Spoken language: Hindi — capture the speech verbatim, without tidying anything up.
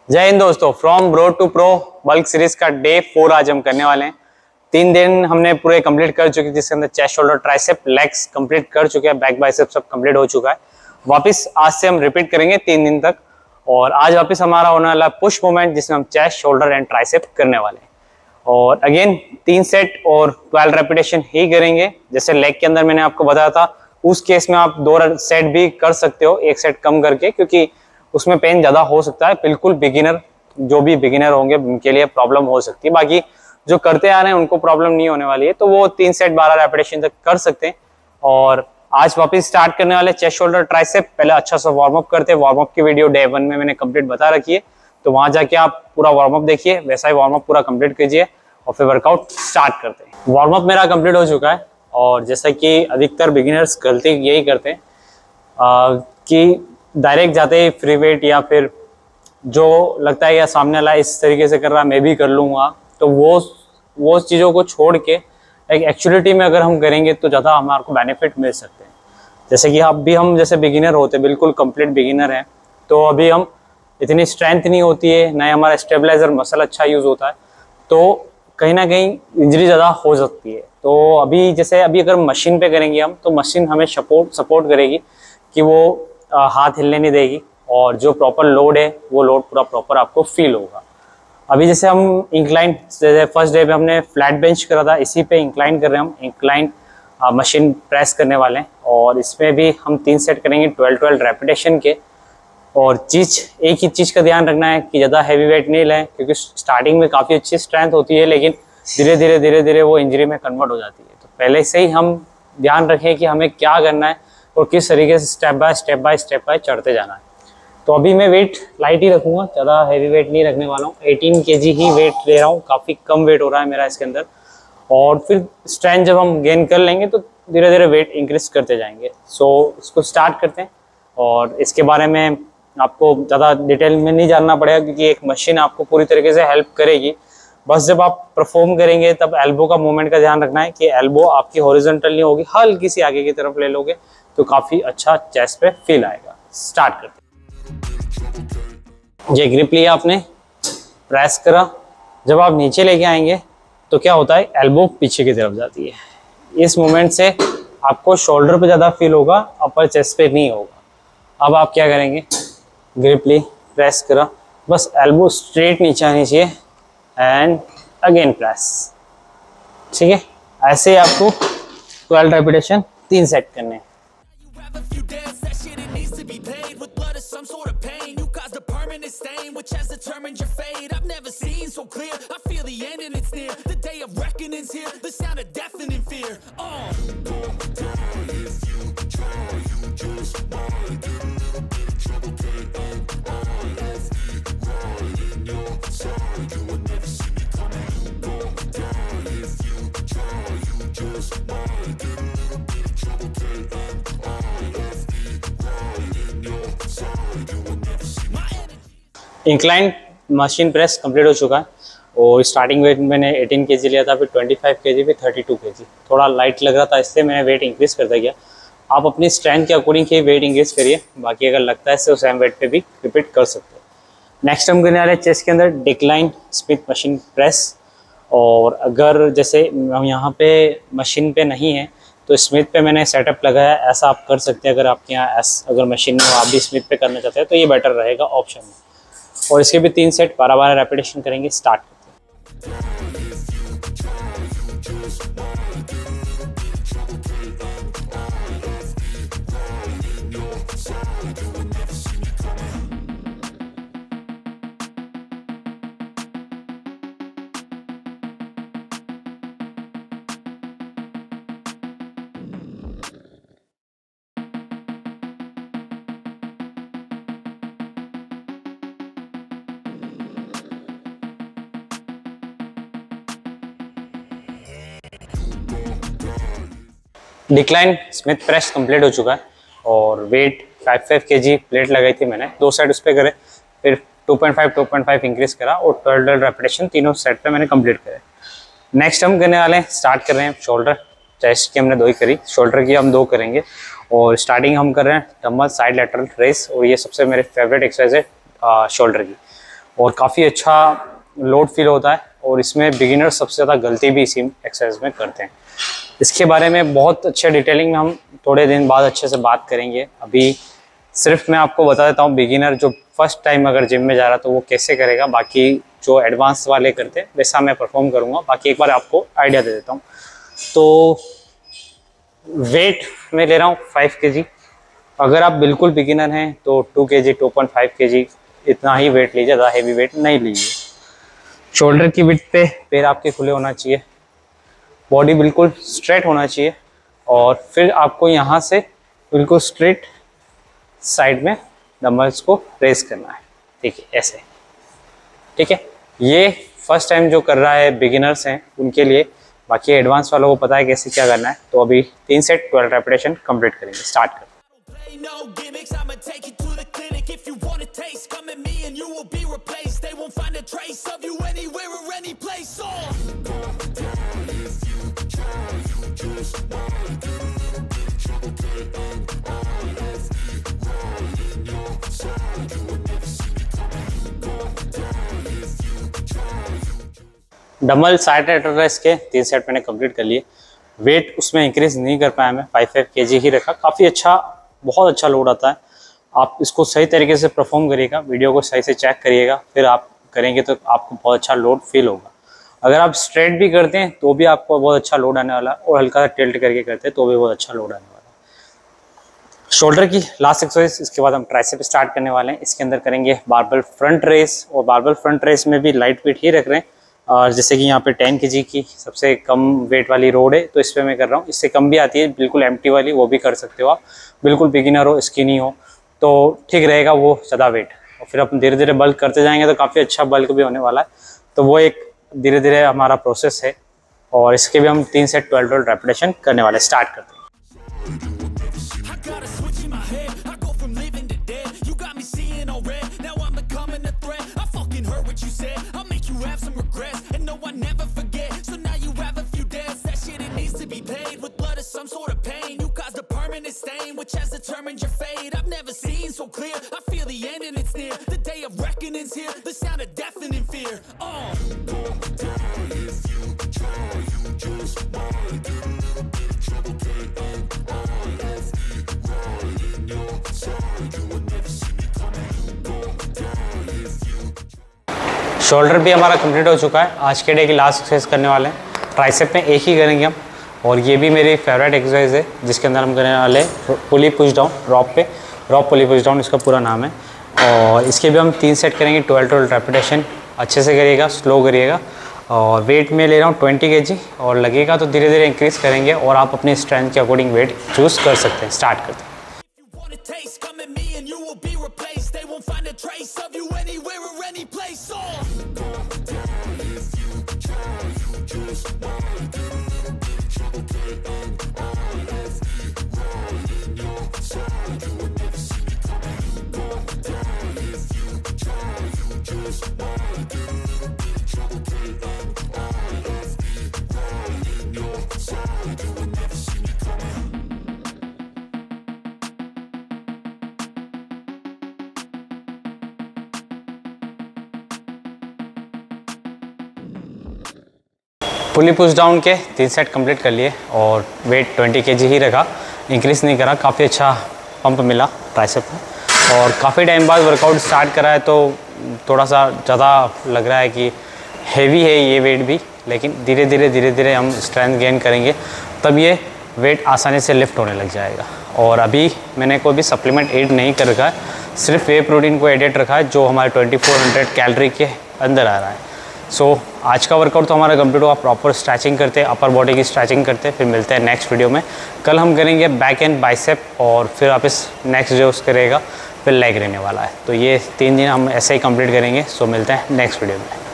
जय हिंद दोस्तों, from bro to pro bulk series का डे फोर आज हम करने वाले हैं। तीन दिन हमने पूरे कंप्लीट कर चुके, जिसके अंदर chest, shoulder, tricep, legs complete कर चुके हैं, बैक बाइसेप सब कंप्लीट हो चुका है। वापस आज से हम रिपीट करेंगे तीन दिन तक, और आज वापस हमारा होने वाला पुश मूवमेंट जिसमें हम चेस्ट, शोल्डर एंड ट्राइसेप करने वाले हैं। और अगेन तीन सेट और ट्वेल्व रेपिटेशन ही करेंगे। जैसे लेग के अंदर मैंने आपको बताया था, उस केस में आप दो सेट भी कर सकते हो, एक सेट कम करके, क्योंकि उसमें पेन ज्यादा हो सकता है। बिल्कुल बिगिनर, जो भी बिगिनर होंगे उनके लिए प्रॉब्लम हो सकती है, बाकी जो करते आ रहे हैं उनको प्रॉब्लम नहीं होने वाली है। तो वो तीन सेट बारह रेपिटेशन तक कर सकते हैं। और आज वापस स्टार्ट करने वाले चेस्ट, शोल्डर, ट्राइसेप। पहले अच्छा सा वार्म अप करते हैं। वार्म अप की वीडियो डे वन में मैंने कंप्लीट बता रखी है, तो वहां जाके आप पूरा वार्म अप देखिए, वैसा ही वार्म अप पूरा कंप्लीट कीजिए और फिर वर्कआउट स्टार्ट करते हैं। वार्म अप मेरा कंप्लीट हो चुका है, और जैसा कि अधिकतर बिगिनर्स गलती यही करते हैं आ, कि डायरेक्ट जाते ही फ्री वेट, या फिर जो लगता है या सामने वाला इस तरीके से कर रहा है मैं भी कर लूँगा, तो वो वो चीज़ों को छोड़ के एक एक्चुअलिटी में अगर हम करेंगे तो ज़्यादा हमारे को बेनिफिट मिल सकते हैं। जैसे कि अब भी हम जैसे बिगिनर होते, बिल्कुल कंप्लीट बिगिनर हैं, तो अभी हम इतनी स्ट्रेंथ नहीं होती है, ना हमारा स्टेबलाइजर मसल अच्छा यूज़ होता है, तो कहीं ना कहीं इंजरी ज़्यादा हो सकती है। तो अभी जैसे अभी अगर मशीन पे करेंगे हम, तो मशीन हमें सपोर्ट सपोर्ट करेगी कि वो आ, हाथ हिलने नहीं देगी, और जो प्रॉपर लोड है वो लोड पूरा प्रॉपर आपको फील होगा। अभी जैसे हम इंक्लाइन, जैसे फर्स्ट डे पे हमने फ्लैट बेंच करा था, इसी पे इंक्लाइन कर रहे हैं हम। इंक्लाइन मशीन प्रेस करने वाले हैं, और इसमें भी हम तीन सेट करेंगे ट्वेल्व ट्वेल्व रेपिटेशन के। और चीज़ एक ही चीज़ का ध्यान रखना है कि ज़्यादा हैवी वेट नहीं लें, क्योंकि स्टार्टिंग में काफ़ी अच्छी स्ट्रेंथ होती है, लेकिन धीरे धीरे धीरे धीरे वो इंजरी में कन्वर्ट हो जाती है। तो पहले से ही हम ध्यान रखें कि हमें क्या करना है और किस तरीके से step by step by step by चढ़ते जाना है। तो अभी मैं वेट लाइट ही रखूँगा, ज़्यादा हैवी वेट नहीं रखने वाला हूँ। अठारह केजी ही वेट ले रहा हूँ, काफ़ी कम वेट हो रहा है मेरा इसके अंदर। और फिर स्ट्रेंथ जब हम गेन कर लेंगे तो धीरे धीरे वेट इंक्रीज करते जाएंगे। सो इसको स्टार्ट करते हैं, और इसके बारे में आपको ज़्यादा डिटेल में नहीं जानना पड़ेगा, क्योंकि एक मशीन आपको पूरी तरीके से हेल्प करेगी। बस जब आप परफॉर्म करेंगे तब एल्बो का मूवमेंट का ध्यान रखना है कि एल्बो आपकी हॉरिजॉन्टल नहीं होगी, हल्की सी आगे की तरफ ले लोगे तो काफ़ी अच्छा चेस्ट पे फील आएगा। स्टार्ट करते हैं। ये ग्रिप लिया आपने, प्रेस करा, जब आप नीचे लेके आएंगे तो क्या होता है, एल्बो पीछे की तरफ जाती है। इस मोमेंट से आपको शोल्डर पे ज़्यादा फील होगा, अपर चेस्ट पे नहीं होगा। अब आप क्या करेंगे, ग्रिप ली, प्रेस करा, बस एल्बो स्ट्रेट नीचे आनी चाहिए, एंड अगेन प्रेस। ठीक है, ऐसे ही आपको ट्वेल्व रेपिटेशन तीन सेट करने हैं। इंक्लाइन मशीन प्रेस कंप्लीट हो चुका है, और स्टार्टिंग वेट मैंने अठारह केजी लिया था, फिर पच्चीस केजी, फिर बत्तीस केजी। थोड़ा लाइट लग रहा था, इसलिए मैंने वेट इंक्रीज करता गया। आप अपनी स्ट्रेंथ के अकॉर्डिंग ही वेट इंक्रीज करिए, बाकी अगर लगता है तो सेम वेट पे भी रिपीट कर सकते हैं। नेक्स्ट हम करने वाले चेस्ट के अंदर डिक्लाइन स्मिथ मशीन प्रेस। और अगर जैसे हम यहाँ पे मशीन पे नहीं है तो स्मिथ पे मैंने सेटअप लगाया, ऐसा आप कर सकते हैं। अगर आपके यहाँ अगर मशीन में आप भी स्मिथ पे करना चाहते हैं तो ये बेटर रहेगा ऑप्शन में। और इसके भी तीन सेट बारह बारह रेपिटेशन करेंगे। स्टार्ट करते हैं। डिक्लाइन स्मिथ प्रेस कंप्लीट हो चुका है, और weight five five kg plate लगाई थी मैंने, दो सेट उस पर करे, फिर two point five two point five increase करा, और ट्वेल्व ट्वेल्व रेपिटेशन तीनों सेट पे मैंने कंप्लीट करे। नेक्स्ट हम करने वाले हैं, स्टार्ट कर रहे हैं शोल्डर। चेस्ट की हमने दो ही करी, शोल्डर की हम दो करेंगे। और स्टार्टिंग हम कर रहे हैं डम्बल साइड लेटरल रेस, और ये सबसे मेरे फेवरेट एक्सरसाइज है शोल्डर की। और काफ़ी अच्छा लोड फील होता है। और इसमें बिगिनर सबसे ज़्यादा गलती भी इसी एक्सरसाइज में करते हैं। इसके बारे में बहुत अच्छे डिटेलिंग में हम थोड़े दिन बाद अच्छे से बात करेंगे। अभी सिर्फ मैं आपको बता देता हूँ बिगिनर जो फर्स्ट टाइम अगर जिम में जा रहा है तो वो कैसे करेगा, बाकी जो एडवांस वाले करते हैं वैसा मैं परफॉर्म करूँगा। बाकी एक बार आपको आइडिया दे देता हूँ। तो वेट मैं ले रहा हूँ फाइव के जी। अगर आप बिल्कुल बिगिनर हैं तो टू के जी, टू पॉइंट फाइव के जी इतना ही वेट लीजिए, ज़्यादा हेवी वेट नहीं लीजिए। शोल्डर की विड्थ पे पैर आपके खुले होना चाहिए, बॉडी बिल्कुल स्ट्रेट होना चाहिए। और फिर आपको यहाँ से बिल्कुल स्ट्रेट साइड में डंबल्स को रेस करना है। ठीक है, ऐसे। ठीक है, ये फर्स्ट टाइम जो कर रहा है बिगिनर्स हैं उनके लिए। बाकी एडवांस वालों को पता है कैसे क्या करना है। तो अभी तीन सेट ट्वेल्व रेपिटेशन कंप्लीट करेंगे। स्टार्ट कर। डबल साइड रेस के तीन सेट मैंने कंप्लीट कर लिए। वेट उसमें इंक्रीज नहीं कर पाया मैं, फाइव फाइव के जी ही रखा। काफ़ी अच्छा, बहुत अच्छा लोड आता है। आप इसको सही तरीके से परफॉर्म करिएगा, वीडियो को सही से चेक करिएगा, फिर आप करेंगे तो आपको बहुत अच्छा लोड फील होगा। अगर आप स्ट्रेट भी करते हैं तो भी आपको बहुत अच्छा लोड आने वाला है, और हल्का सा टिल्ट करके करते हैं तो भी बहुत अच्छा लोड आने वाला है। शोल्डर की लास्ट एक्सरसाइज, इसके बाद हम ट्राइसेप स्टार्ट करने वाले हैं। इसके अंदर करेंगे बारबल फ्रंट रेस, और बारबल फ्रंट रेस में भी लाइट वेट ही रख रहे हैं। और जैसे कि यहाँ पे टेन के जी की सबसे कम वेट वाली रोड है तो इस पर मैं कर रहा हूँ। इससे कम भी आती है बिल्कुल एम्प्टी वाली, वो भी कर सकते हो आप। बिल्कुल बिगिनर हो, स्किनी हो तो ठीक रहेगा वो ज़्यादा वेट। और फिर अपन धीरे धीरे बल्क करते जाएंगे तो काफ़ी अच्छा बल्क भी होने वाला है। तो वो एक धीरे धीरे हमारा प्रोसेस है। और इसके भी हम तीन सेट ट्वेल्व ट्वेल्व रेपिटेशन करने वाले। स्टार्ट करते हैं। Which has determined your fate. I've never seen so clear. I feel the end and it's near. The day of reckoning's here. The sound of deafening fear. Oh. If you try, you just might get a little bit of trouble. Can't all left me right in your side. You would never see me coming. Go down if you. Shoulder भी हमारा कंप्लीट हो चुका है। आज के डे की लास्ट एक्सरसाइज करने वाले हैं। ट्राइसेप में एक ही करेंगे हम, और ये भी मेरी फेवरेट एक्सरसाइज है जिसके अंदर हम करने वाले पुली पुश डाउन रॉप पे। रॉप पुली पुश डाउन इसका पूरा नाम है। और इसके भी हम तीन सेट करेंगे ट्वेल्व ट्वेल्व रेपिटेशन। अच्छे से करिएगा, स्लो करिएगा। और वेट में ले रहा हूँ ट्वेंटी के जी, और लगेगा तो धीरे धीरे इंक्रीज करेंगे, और आप अपनी स्ट्रेंथ के अकॉर्डिंग वेट चूज़ कर सकते हैं। स्टार्ट करते हैं। पुली पुश डाउन के तीन सेट कंप्लीट कर लिए, और वेट ट्वेंटी केजी ही रखा, इंक्रीज़ नहीं करा। काफ़ी अच्छा पंप मिला ट्राइसेप में। और काफ़ी टाइम बाद वर्कआउट स्टार्ट करा है तो थोड़ा सा ज़्यादा लग रहा है कि हेवी है ये वेट भी, लेकिन धीरे धीरे धीरे धीरे हम स्ट्रेंथ गेन करेंगे तब ये वेट आसानी से लिफ्ट होने लग जाएगा। और अभी मैंने कोई भी सप्लीमेंट ऐड नहीं कर रखा है, सिर्फ वे प्रोटीन को एडिट रखा है जो हमारे ट्वेंटी फोर हंड्रेड कैलोरी के अंदर आ रहा है। सो so, आज का वर्कआउट तो हमारा कंप्लीट हुआ। प्रॉपर स्ट्रेचिंग करते हैं, अपर बॉडी की स्ट्रेचिंग करते हैं। फिर मिलते हैं नेक्स्ट वीडियो में। कल हम करेंगे बैक एंड बाइसेप, और फिर आप इस नेक्स्ट जो उसके रहेगा फिर लेग रहने वाला है। तो ये तीन दिन हम ऐसे ही कंप्लीट करेंगे। सो so, मिलते हैं नेक्स्ट वीडियो में।